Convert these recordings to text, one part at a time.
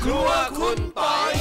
ครัวคุณปอย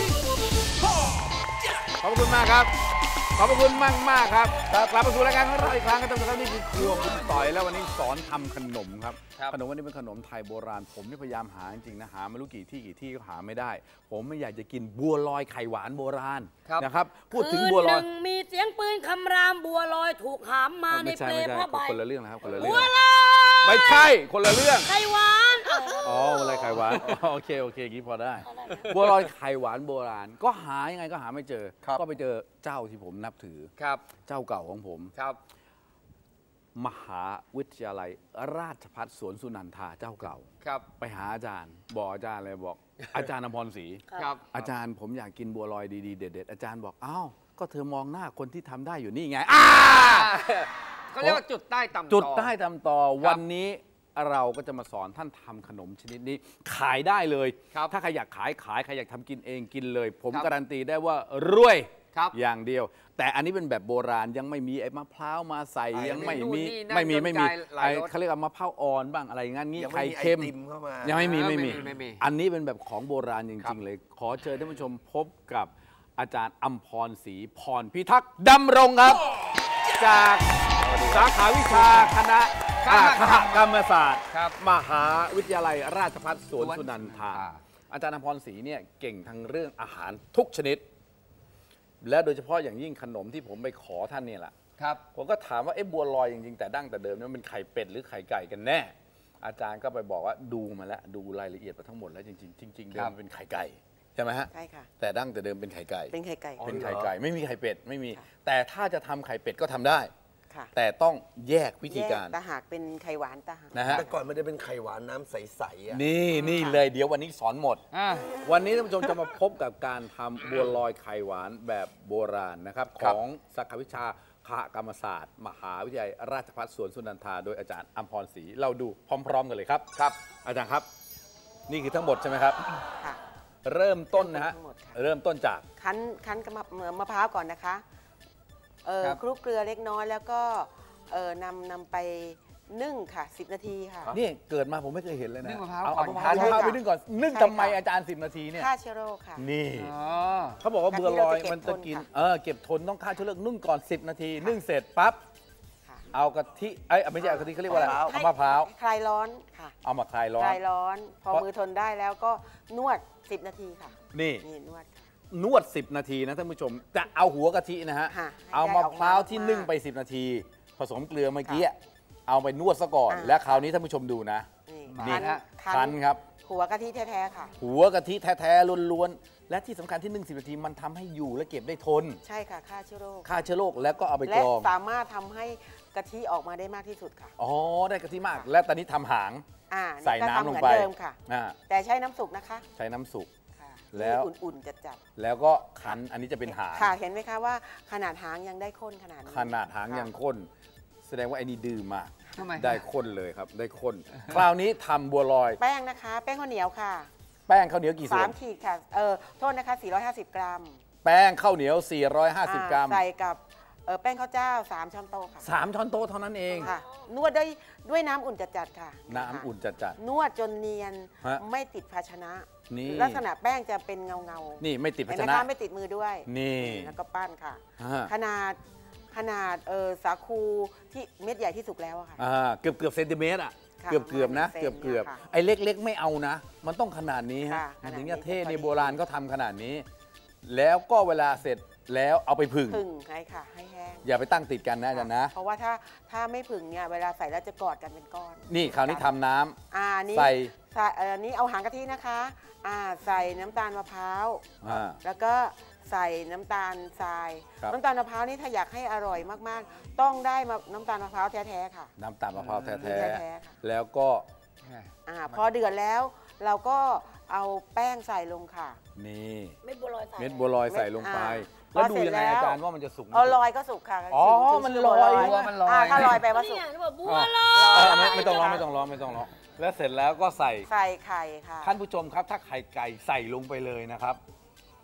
ขอบคุณมากครับขอบคุณมากครับกลับมาสู่รายการของเราอีกครั้งครับท่านผู้ชมนี่คือครัวคุณต่อยแล้ววันนี้สอนทำขนมครับขนมวันนี้เป็นขนมไทยโบราณผมนี่พยายามหาจริงๆนะหาไม่รู้กี่ที่ก็หาไม่ได้ผมไม่อยากจะกินบัวลอยไข่หวานโบราณนะครับพูดถึงบัวลอยมีเสียงปืนคำรามบัวลอยถูกหามมาในเปลผ้าใบคนละเรื่องนะครับคนละเรื่องบัวลอยไม่ใช่คนละเรื่องไข่หวานอ๋อบัวลอยไข่หวานโอเคกี้พอได้บัวลอยไข่หวานโบราณก็หายังไงก็หาไม่เจอก็ไปเจอเจ้าที่ผมนับถือเจ้าเก่าของผมมหาวิทยาลัยราชภัฏสวนสุนันทาเจ้าเก่าไปหาอาจารย์บอกอาจารย์เลยบอกอาจารย์อภรศรีอาจารย์ผมอยากกินบัวลอยดีๆเด็ดๆอาจารย์บอกอ้าวก็เธอมองหน้าคนที่ทำได้อยู่นี่ไงเขาเรียกว่าจุดใต้ตำต่อจุดใต้ตำต่อวันนี้เราก็จะมาสอนท่านทำขนมชนิดนี้ขายได้เลยถ้าใครอยากขายใครอยากทำกินเองกินเลยผมการันตีได้ว่ารวยอย่างเดียวแต่อันนี้เป็นแบบโบราณยังไม่มีไอ้มะพร้าวมาใส่ยังไม่มีเขาเรียกว่ามะพร้าวอ่อนบ้างอะไรงั้นงี้ไข่เค็มยังไม่มีอันนี้เป็นแบบของโบราณจริงๆเลยขอเชิญท่านผู้ชมพบกับอาจารย์อัมพรศรีพรพิทักษ์ดำรงครับจากสาขาวิชาคณะคหกรรมศาสตร์มหาวิทยาลัยราชภัฏสวนสุนันทาอาจารย์อัมพรศรีเนี่ยเก่งทั้งเรื่องอาหารทุกชนิดและโดยเฉพาะอย่างยิ่งขนมที่ผมไปขอท่านเนี่ยแหละผมก็ถามว่าบัวลอยจริงๆแต่ดั้งแต่เดิมมันเป็นไข่เป็ดหรือไข่ไก่กันแน่อาจารย์ก็ไปบอกว่าดูมาแล้วดูรายละเอียดมาทั้งหมดแล้วจริงๆเดิมมันเป็นไข่ไก่ใช่ไหมฮะใช่ค่ะแต่ดั้งแต่เดิมเป็นไข่ไก่เป็นไข่ไก่ไม่มีไข่เป็ดไม่มีแต่ถ้าจะทำไข่เป็ดก็ทำได้แต่ต้องแยกวิธีการตาหากเป็นไข่หวานตาหากนะฮะแต่ก่อนมันจะเป็นไข่หวานน้ำใสๆนี่เลยเดี๋ยววันนี้สอนหมดวันนี้ท่านผู้ชมจะมาพบกับการทำบัวลอยไข่หวานแบบโบราณนะครับของสาขาวิชาคหกรรมศาสตร์มหาวิทยาลัยราชภัฏสวนสุนันทาโดยอาจารย์อัมพรศรีเราดูพร้อมๆกันเลยครับอาจารย์ครับนี่คือทั้งหมดใช่ไหมครับเริ่มต้นนะฮะเริ่มต้นจากคั้นกับมะพร้าวก่อนนะคะคลุกเกลือเล็กน้อยแล้วก็นำไปนึ่งค่ะ10 นาทีค่ะนี่เกิดมาผมไม่เคยเห็นเลยนะนึ่งมะพร้าวเอามะพร้าวไปนึ่งก่อนนึ่งทำไมอาจารย์10 นาทีเนี่ยฆ่าเชื้อโรคค่ะนี่เขาบอกว่าบัวลอยมันจะกินเก็บทนต้องฆ่าเชื้อโรคนึ่งก่อน10 นาทีนึ่งเสร็จปั๊บเอากะทิไม่ใช่เอากะทิเขาเรียกว่าอะไรเอามะพร้าวคลายร้อนค่ะเอามาคลายร้อนพอมือทนได้แล้วก็นวด10 นาทีค่ะนี่นวด 10 นาทีนะท่านผู้ชมจะเอาหัวกะทินะฮะเอามะพร้าวที่นึ่งไป10 นาทีผสมเกลือเมื่อกี้เอาไปนวดซะก่อนและคราวนี้ท่านผู้ชมดูนะนี่คั้นครับหัวกะทิแท้ๆค่ะหัวกะทิแท้ๆล้วนๆและที่สำคัญที่นึ่ง10 นาทีมันทำให้อยู่และเก็บได้ทนใช่ค่ะฆ่าเชื้อโรคแล้วก็เอาไปกรองและสามารถทำให้กะทิออกมาได้มากที่สุดค่ะอ๋อได้กะทิมากและตอนนี้ทำหางใส่น้ำลงไปแต่ใช้น้ำสุกนะคะใช้น้ำสุกแล้วอุ่นๆจัดๆแล้วก็คั้นอันนี้จะเป็นหางค่ะเห็นไหมคะว่าขนาดหางยังได้ข้นขนาดนี้ขนาดหางยังข้นแสดงว่าไอ้นี่ดื้อมากได้ข้นเลยครับได้ข้นคราวนี้ทำบัวลอยแป้งนะคะแป้งข้าวเหนียวค่ะแป้งข้าวเหนียวกี่ส่วน 3 ขีดค่ะโทษนะคะ450 กรัมแป้งข้าวเหนียว450 กรัมใส่กับแป้งข้าวเจ้า3 ช้อนโต๊ะค่ะ 3 ช้อนโต๊ะเท่านั้นเองค่ะนวดด้วยน้ำอุ่นจัดๆค่ะน้ำอุ่นจัดๆนวดจนเนียนไม่ติดภาชนะนี่ลักษณะแป้งจะเป็นเงานี่ไม่ติดภาชนะไม่ติดมือด้วยนี่แล้วก็ปั้นค่ะขนาดสาคูที่เม็ดใหญ่ที่สุกแล้วค่ะเกือบเซนติเมตรเกือบนะเกือบไอ้เล็กๆไม่เอานะมันต้องขนาดนี้ฮะถึงจะเท่ในโบราณก็ทำขนาดนี้แล้วก็เวลาเสร็จแล้วเอาไปผึ่งใช่ค่ะให้แห้งอย่าไปตั้งติดกันนะอาจารย์นะเพราะว่าถ้าไม่ผึ่งเนี่ยเวลาใส่แล้วจะกอดกันเป็นก้อนนี่คราวนี้ทำน้ำใส่นี้เอาหางกะทินะคะใส่น้ำตาลมะพร้าวแล้วก็ใส่น้ำตาลทรายน้ำตาลมะพร้าวนี่ถ้าอยากให้อร่อยมากๆต้องได้น้ำตาลมะพร้าวแท้ๆค่ะน้ำตาลมะพร้าวแท้ๆแล้วก็พอเดือดแล้วเราก็เอาแป้งใส่ลงค่ะนี่เม็ดบัวลอยใส่ลงไปแล้วดูยังไงอาจารย์ว่ามันจะสุกลอยก็สุกค่ะอ๋อมันลอยถ้าลอยไปว่าสุกบัวลอยไม่ต้องร้องแล้วเสร็จแล้วก็ใส่ไข่ค่ะท่านผู้ชมครับถ้าไข่ไก่ใส่ลงไปเลยนะครับ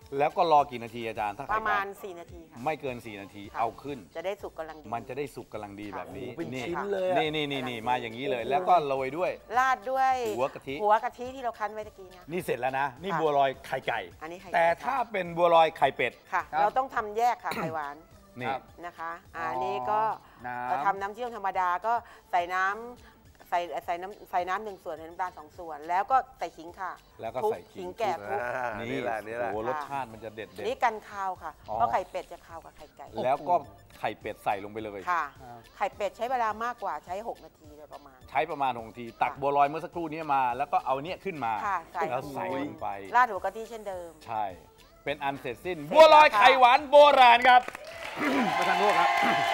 แล้วก็รอกี่นาทีอาจารย์ถ้าประมาณ4 นาทีค่ะไม่เกิน4 นาทีค่ะเอาขึ้นจะได้สุกกำลังดีมันจะได้สุกกำลังดีแบบนี้เป็นนี่ชิ้นเลยอะนี่มาอย่างนี้เลย แล้วก็โรยด้วยราดด้วยหัวกะทิที่เราคั้นไว้ตะกี้เนี่ยนี่เสร็จแล้วนะ นี่ค่ะบัวลอยไข่ไก่อันนี้ไข่ไก่แต่ถ้าเป็นบัวลอยไข่เป็ดค่ะ เราต้องทำแยกค่ะ ไข่หวานนี่ครับนะคะอันนี้ก็น้ำเราทำน้ำเชื่อมธรรมดาก็ใส่น้ำใส่น้ำ1 ส่วนใส่น้ำตาล2 ส่วน แล้วก็ใส่ขิงค่ะแล้วก็คลุใส่ขิงแก่คลุกนี่แหละนี่แหละโอ้โหรสชาติมันจะเด็ดนี่กันคาวค่ะอ๋อเพราะไข่เป็ดจะคาวกับไข่ไก่แล้วก็ไข่เป็ดใส่ลงไปเลยค่ะ ไข่เป็ดใช้เวลามากกว่าใช้6 นาทีโดยประมาณใช้ประมาณ6 นาที ตักบัวลอยเมื่อสักครู่นี้มา แล้วก็เอาเนี่ยขึ้นมาค่ะใส่แล้วใส่ลงไปราดหัวกะทิเช่นเดิมใช่ เป็นอันเสร็จสิ้นเสร็จบัวลอยแล้วค่ะไข่หวานโบราณครับ ประธานโทษครับ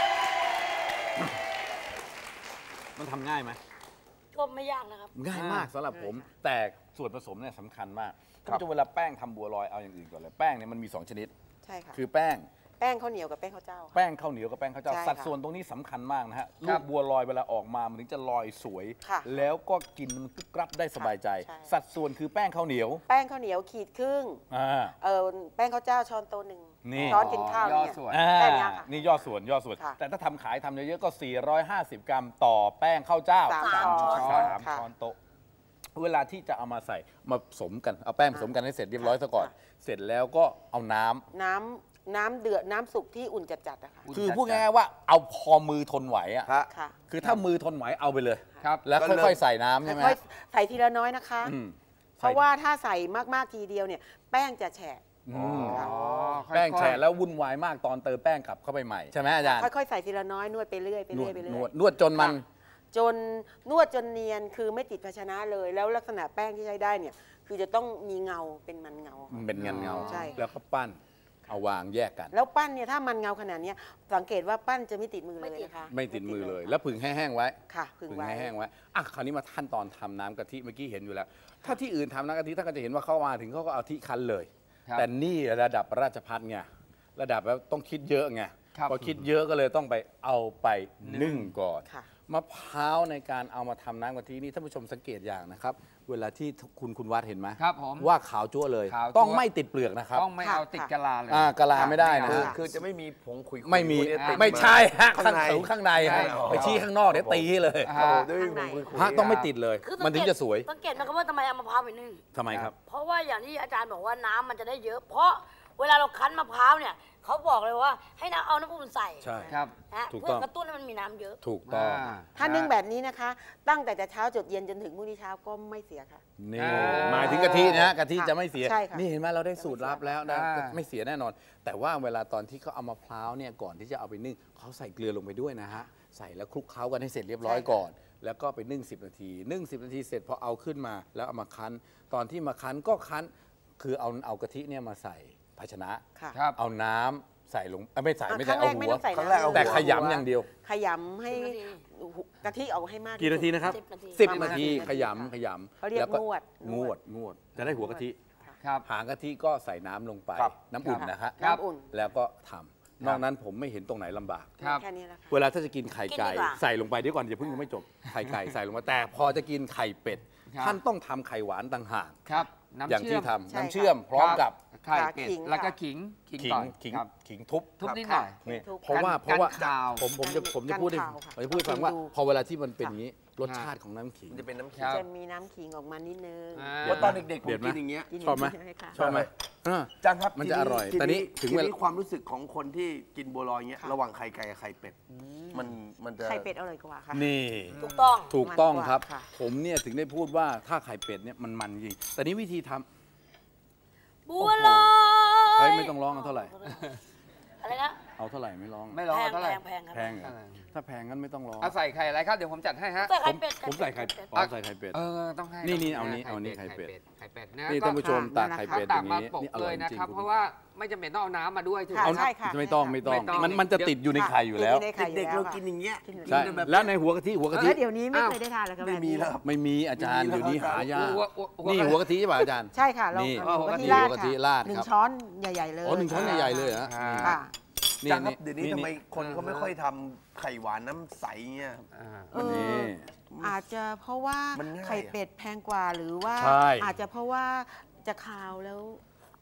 มันทำง่ายไหมก็ไม่ยากนะครับง่ายมากสำหรับผมง่ายค่ะแต่ส่วนผสมเนี่ยสำคัญมากครับจะเวลาแป้งทำบัวลอยเอาอย่างอื่นก่อนเลย แป้งเนี่ยมันมี 2 ชนิดใช่ค่ะคือแป้งแป้งข้าวเหนียวกับแป้งข้าวเจ้าค่ะแป้งข้าวเหนียวกับแป้งข้าวเจ้าใช่ค่ะสัดส่วนตรงนี้สำคัญมากนะฮะคลูรักบบัวลอยเวลาออกมามันถึงจะลอยสวยค่ะแล้วก็กินมันกรุบกรับได้สบายใจใช่สัดส่วนคือแป้งข้าวเหนียวแป้งข้าวเหนียวขีดครึ่งอ่าแป้งข้าวเจ้าช้อนโต๊ะหนึ่งนี่ช้อนกินข้าวย่อเนี่ยส่วนอ่าแป้งเนี้ยค่ะนี่ยอดส่วนค่ะแต่ถ้าทำขายทำเยอะๆก็ 450 กรัมต่อแป้งข้าวเจ้าสามสามช้อนช้อนค่ะช้อนโต๊ะ เวลาที่จะเอามาใส่มาผสมกัน เอาแป้งผสมกันให้เสร็จเรียบร้อยซะก่อนค่ะเสร็จแล้วก็เอาน้ำน้ำเดือดน้ำสุกที่อุ่นจัดๆอะค่ะคือพูดง่ายๆว่าเอาพอมือทนไหวอ่ะฮะค่ะคือถ้ามือทนไหวเอาไปเลยครับแล้วก็เริ่มค่อยๆใส่น้ำใช่ไหมค่อยๆใส่ทีละน้อยนะคะอืมเพราะว่าถ้าใส่มากๆทีเดียวเนี่ย แป้งจะแฉะอืมค่ะแป้งแฉะแล้ววุ่นวายมากตอนเติมแป้งกลับเข้าไปใหม่ใช่ไหมอาจารย์ค่อยๆใส่ทีละน้อยนวดไปเรื่อยไปนเรื่วอดยไปเรื่นอวย ดนวดจนมันจนนวดจนเนียนคือไม่ติดภาชนะเลย แล้วลักษณะแป้งที่ใช้ได้เนี่ย คือจะต้องมีเงาเป็นมันเงามันเป็นเงาใช่แล้วก็ปั้นเอาวางแยกกันแล้วปั้นเนี่ยถ้ามันเงาขนาดเนี้ยสังเกตว่าปั้นจะไม่ติดมือเลยนะคะไม่ติดมือเลย แล้วผึ่งให้แห้งไว้ค่ะผึ่งไว้ให้แห้งไว้อ่ะคราวนี้มาขั้นตอนทำน้ำกะทิเมื่อกี้เห็นอยู่แล้ว ถ้าที่อื่นทำน้ำกะทิท่านก็จะเห็นว่าเข้ามาถึงเขาก็เอาที่คั้นเลยครับแต่นี่ระดับราชภัฏไงระดับแล้วต้องคิดเยอะไงครับพอคิดเยอะก็เลยต้องไปเอาไปนึ่งก่อนค่ะมะพร้าวในการเอามาทำน้ำกะทินี่ท่านผู้ชมสังเกตอย่างนะครับ เวลาที่คุณวัดเห็นไหมครับผมว่าขาวจั่วเลยขาวจั๊วต้องไม่ติดเปลือกนะครับต้องไม่เอาติดกะลาเลยกะลาไม่ได้นะคือจะไม่มีผงขุยๆไม่มีพวกนี้ติดไม่ใช่ฮะข้าข้าง งในสูงข้างในฮะใช่ไปชี้ข้างนอกเดี๋ยวตีให้เลยอ่าโอ้โหจะไม่มีผงขุยๆฮะต้องไม่ติดเลยคือมันถึงจะสวยสังเกตนะครับว่าทำไมเอามะพร้าวไปนึ่งทำไมครับเพราะว่าอย่างที่อาจารย์บอกว่าน้ำมันจะได้เยอะ เพราะเวลาเราคั้นมะพร้าวเนี่ยเขาบอกเลยว่าให้เอาน้ำอุ่นใส่ใช่ครับนะถูกเพื่ต้อองกระตุ้นให้มันมีน้ำเยอะถูกต้องถ้านึ่งแบบนี้นะคะ ตั้งแต่เช้าจดเย็นจนถึงมื้อนี้เช้าก็ไม่เสียค่ะนี่อ่าหมายถึงกะทินะกะทิค่ะจะไม่เสียใช่ค่ะนี่เห็นไหมเราได้สูตรลับแล้วนะอ่าไม่เสียแน่นอน แต่ว่าเวลาตอนที่เขาเอามะพร้าวเนี่ยก่อนที่จะเอาไปนึ่งเขาใส่เกลือลงไปด้วยนะฮะใส่แล้วคลุกเคล้ากันให้เสร็จเรียบร้อยก่อน แล้วก็ไปนึ่ง10 นาทีนึ่ง10 นาทีเสร็จพอเอาขึ้นมาแล้วเอามาคั้น ตอนที่มาคั้นก็คั้นคือเอากะทิเนี่ยมาใส่ภาชนะค่ะครับเอาน้ำใส่ลงไม่ใส่ไม่ครั้ใส่งเอาแรกไม่หัวต้องใส่ครั้งแรกเอาน้ำแต่ขยำอย่างเดียวขยำให้กะทิออกให้มากกี่นาทีนะครับ 10 นาที 10 นาทีประมาณ10 ขยำขยำเขาเรียกแล้วงวดจะได้หัวกะทิครับหางกะทิก็ใส่น้ำลงไปครับน้ำอุ่นนะฮะครับน้ำอุ่นแล้วก็ทำนอกนั้นผมไม่เห็นตรงไหนลำบากครับแค่นี้แหละค่ะเวลาถ้าจะกินไข่ไก่กินดีกว่าใส่ลงไปเดี๋ยวก่อนอย่าเพิ่งยังไม่จบไข่ไก่ใส่ลงไปแต่พอจะกินไข่เป็ดครับท่านต้องทำไข่หวานต่างหากครับน้ำอย่างเชื่ที่อมทำใช่น้ำเชื่อมพร้อมกับไข่เป็ดขิงแล้วก็ค่ะขิงขิงก่อนขิงครับขิงทุบทุบนิดหน่อยนี่ทุบเพราะว่ากันคาวผมจะพูดให้กันคาวค่ะผมจะพูดให้ฟังว่าดูพอเวลาที่มันเป็นอย่างนี้รสชาติของน้ำขิงมันจะเป็นน้ำขิครังบจะมีน้ำขิงออกมานิดนึงอ่าว่าตอนเด็กๆผมเดือดไหมกินอย่างเงี้ยกินชอบไหมใช่ค่ะชอบไหมอ่าจังครับมันจะอร่อยแต่นี่ถึงเวลาความรู้สึกของคนที่กินบัวลอยเงี้ยค่ะระหว่างไข่ไก่กับไข่เป็ดมันจะไข่เป็ดอร่อยกว่าค่ะนี่ถูกต้องถูกต้องครับมันกว่าค่ะผมเนี่ยถึงได้พูดว่าถ้าไข่เป็ดเนี่ยมันจริงแต่นี่วิธีทำบัวลอยเฮ้ยไม่ต้องร้องเอาเท่าไหร่อะไรนะเอาเท่าไหร่ไม่ร้องไม่ร้องแพงเท่าไหร่แพงครับแพงเหรอถ้าแพงงั้นไม่ต้องร้องเอาใส่ไข่อะไรครับ เดี๋ยวผมจัดให้ฮะใส่ผไข่มเป็ดผมใส่ไข่อ๋อใส่ไข่เป็ดต้องให้นี่ครับเอานี่ไข่เป็ดไข่เป็ดนะนี่ท่านผู้ชมค่ะตากไข่เป็ดอตักย่างมานี้ปกนี่อเลร่อยยจนะริงครับๆเพราะว่าไม่จำเป็นต้องเอาน้ำมาด้วยถูกไหมค่ะคใช่รับค่ะไม่ต้องใช่ไม่ค่ะต้องไม่ต้องมันจะติดอยู่ในไข่อยู่แล้วในไข่อยู่เด็กๆแล้เราวค่ะกินอย่างเงี้ยกินใช่แบบแล้วในหัวกะทิแล้วเดี๋ยวนี้ไม่อ้าวเคยได้ทานเลยครับไม่มีแล้วครับไม่มีอาจารย์ไม่มีเดี๋ยวนี้แล้วหายากหัวนี่หัวกะทิใช่ป่ะอาจารย์ใช่ค่ะเรานี่เอาหัวกะทิหัราว ดกะทิค่ะราดหนึ่คงรับช้อนใหญ่ๆเลยอ๋อหนึ่งช้อนใหญ่ๆเลยเหรออ่าค่ะนี่จังครับนี่เดี๋ยวนี้ทำไมคนเขาไม่ค่อยทำไข่หวานน้ำใสเงี้ยอ่าเออนี่อาจจะเพราะว่ามันง่ายไข่เป็ดแพงกว่าหรือว่าใช่อาจจะเพราะว่าจะคาวแล้ว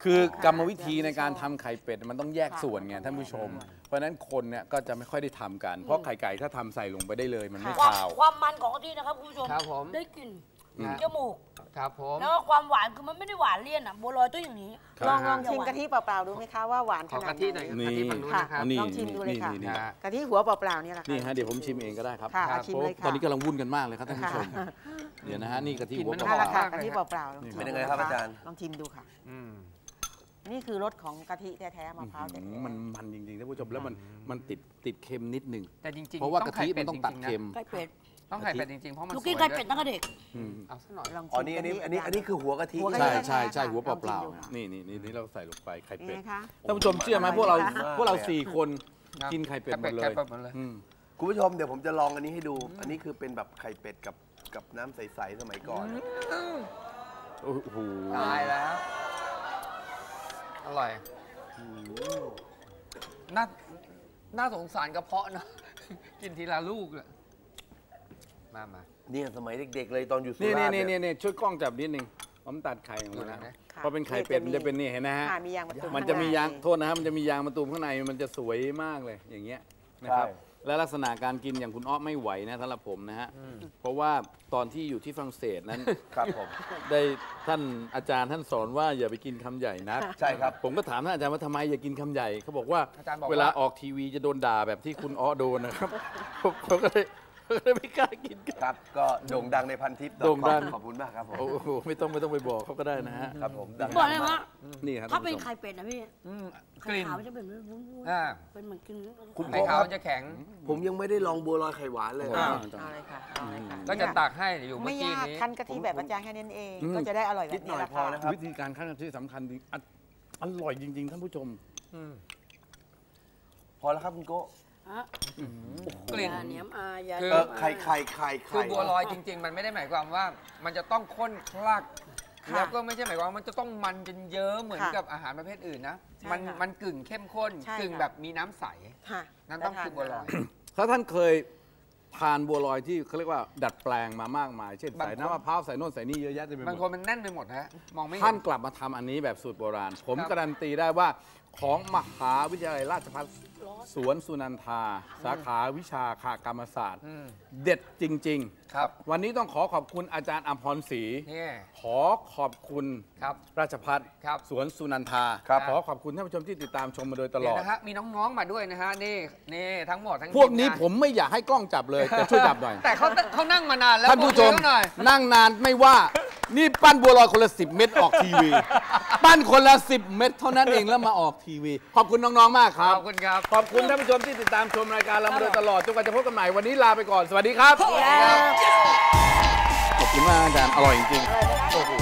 คือกรรมวิธีในการทำไข่เป็ดมันต้องแยกส่วนไงท่านผู้ชม เพราะฉะนั้นคนเนี่ยก็จะไม่ค่อยได้ทำกัน เพราะไข่ไก่ถ้าทำใส่ลงไปได้เลยมันไม่คาวความมันของกะทินะครับคุณผู้ชมครับผมได้กลิ่นจมูกครับผมแล้วก็ความหวานคือมันไม่ได้หวานเลี่ยนอ่ะบัวลอยต้องอย่างนี้ลองชิมกะทิเปล่าๆดูไหมคะว่าหวานขขอนาดกะทิหน่อยไหนกะทิฝั่งนู้นนะครับนี่ลองชิมดูเลยค่ะนี่กะทิหัวเปล่าๆเนี่ยแหละนี่ค่ะฮะเดี๋ยวผมชิมเองก็ได้ครับค่ะเอาชิมเลยค่ะตอนนี้กำลังวุ่นกันมากเลยครับท่านผู้ชมค่ะเดี๋ยวนะฮะนี่กะทิหัวกลิ่นมันเปนั่นแหล่าละค่ะมากเลยกะทิเปล่าๆลองชิมเป็นยังไงครับอาจารย์ลองชิมดูค่ะอืมนี่คือรสของกะทิแท้ๆมะพร้าวแท้ๆมันจริงๆท่านผู้ชมแล้วมันติดเค็มนิดนึงแต่จริงๆเพราะว่ากะทิมันต้องตัดเค็มไข่เป็ดต้องไข่เป็ดจริงๆเพราะมันลูกสกินวยไข่ด้วเป็ยดตั้งแต่เด็กเอาซะหน่อยลองชิมอ๋อนี่อันนี้คือหัวกะทิหัวกะทิใช่แท้ๆใช่หัวเปลองชิมล่าดูค่ะๆนี่เราใส่ลงไปไข่เป็นเป็ดไงคะท่านผู้ชมเชื่อไหมพวกเรา4 คนกินไข่เป็ดหมดเลยไข่เป็ดหมดเลยอืมคุณผู้ชมเดี๋ยวผมจะลองอันนี้ให้ดู อันนี้คือเป็นแบบไข่เป็ดกับน้ำใสๆสมัยก่อนโอ้โหตายแล้ว อร่อยน่าสงสารกระเพาะนะ กินทีละลูกเลยมาเนี่ยสมัยเด็กๆเลยตอนอยู่สุนี่ราษฎร์นี่ช่วยกล้องจับนิดนึงผมตัดไข่ออกมานะค่ะเพราะเป็นไข่เป็ดมันจะเป็นนี่เห็นนะฮะค่ะมียางมะตูมมันจะมียางข้ในโทษนะครับมันจะมียางมะตูมข้างในมันจะสวยมากเลยอย่างเงี้ยนะครับและลักษณะการกินอย่างคุณอ้อไม่ไหวนะสำหรับผมนะฮะเพราะว่าตอนที่อยู่ที่ฝรั่งเศสนั้นครับผมได้ท่านอาจารย์ท่านสอนว่าอย่าไปกินคำใหญ่นักใช่ครับผมก็ถามท่านอาจารย์ว่าทำไมอย่ากินคำใหญ่เขาบอกว่าอาจารย์บอกว่าเวลาออกทีวีจะโดนด่าแบบที่คุณอ้อโดนนะครับ ผมก็เลยไม่กล้ากินกันครับ ก็โด่งดังในพันทิปโด่งดังขอบคุณมากครับผมโอ้โหไม่ต้องไปบอกเขาก็ได้นะฮะครับผมดังบอกเลยว่านี่ครับถ้าเป็นท่ผู้ชมไข่เป็ดนะพี่กไข่ลิ่นขาวมันจะเป็นวุ้นอ่าๆเป็นเหมือนกินคุณไข่ขาวมันจะแข็งผมยังไม่ได้ลองบัวลอยไข่หวานเลยอ้าวเอาเลยค่ะเอาเลยค่ะก็จะตักให้อยู่เมื่ไม่อกี้ยากนี้คั้นกะทิแบบอาจารย์แค่นั้นเองอืมก็จะได้อร่อยแบนิบดหน่นี้อยแหละพอค่ะนะครับวิธีการขั้นที่สำคัญจริงอร่อยจริง ๆ ท่านผู้ชมอืมพอแล้วครับคุณโก้ฮะกลิ่นยาเหนียมอายาคือเหนียมอาไข่คือบัวลอยจริง ๆ มันไม่ได้หมายความว่า มันจะต้องข้นคลักค่ะแล้วก็ไม่ใช่หมายความว่ามันจะต้องมันจนเยิ้มเหมือนค่ะกับอาหารประเภทอื่นนะใช่มันค่ะมันกึ่งเข้มข้นใช่กึ่งค่ะแบบมีน้ำใสค่ะนั่นต้องคือบัวลอยถ้าท่านเคยทานบัวลอยที่เขาเรียกว่าดัดแปลงมามากมาย เช่นบางใส่คนน้ำมะพร้าวใส่โน่นใส่นี่เยอะแยะเต็มไปหบางมคนดมันแน่นไปหมดฮะมองไม่เห็ท่านนกลับมาทำอันนี้แบบสูตรโบราณ ผมครับการันตีได้ว่าของมหาวิทยาลัยราชภัฏสวนสุนันทา สาขาวิชาคากรรมศาสตร์อืมเด็ดจริงครับๆ วันนี้ต้องขอบคุณอาจารย์อภรศรีนี่ขอบคุณครับราชภัฏครับสวนสุนันทาครับขอบคุณท่านผู้ชมที่ติดตามชมมาโดยตลเดี๋ยอวดนะฮะมีน้องๆมาด้วยนะฮะนี่ทั้งหมดทั้งพวกนี้ทีงาผมไม่อยากให้กล้องจับเลยแต่ช่วยจับหน่อยแต่เขานั่งมานานแล้วท่านผู้ชมบอกเยอะหน่อยนั่งนานไม่ว่า นี่ปั้นบัวลอยคนละ10 เม็ดออกทีวี ปั้นคนละ10 เม็ดเท่านั้นเองแล้วมาออกทีวี ขอบคุณน้องๆมากคขรับอบคุณครับขอบคุณท่านผู้ชมที่ติดตามชมรายการเรามาโดยตลอดจนกว่าจะพบกันใหม่วันนี้ลาไปก่อนสวัสดีครับขอบคุณมากอาจารย์อร่อยจริงๆโอ้โห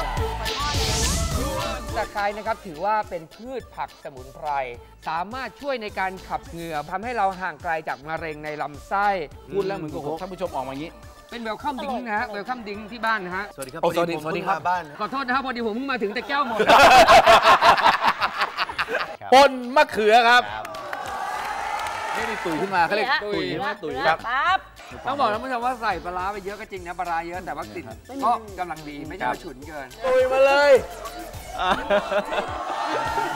ตะไคร้นะครับถือว่าเป็นพืชผักสมุนไพร สามารถช่วยในการขับเหงื่อทำให้เราห่างไกลจากมะเร็งในลำไส้พูดแล้วเหมือนกับท่านผู้ชมออกมาอย่างนี้เป็นเวลคัมดิ้งนะฮะเวลคัมดิ้งที่บ้านนะฮะสวัสดีครับโอ้สวัสดีผมสวัสดีเพิ่งครับมาบ้านขอโทษนะครับพอดีผมเพิ่งมาถึงแต่แก้วหมดปนมะเขือครับนี่ตุ๋ยขึ้นมาเขาเรียกตุ๋ยใช่ไหมตุ๋ยครับปั๊บต้องบอกท่านผู้ชมว่าใส่ปลาร้าไปเยอะก็จริงนะปลาร้าเยอะแต่ว่ากลิ่นก็กำลังดีไม่ใช่ว่าฉุนเกินตุ๋ยมาเลย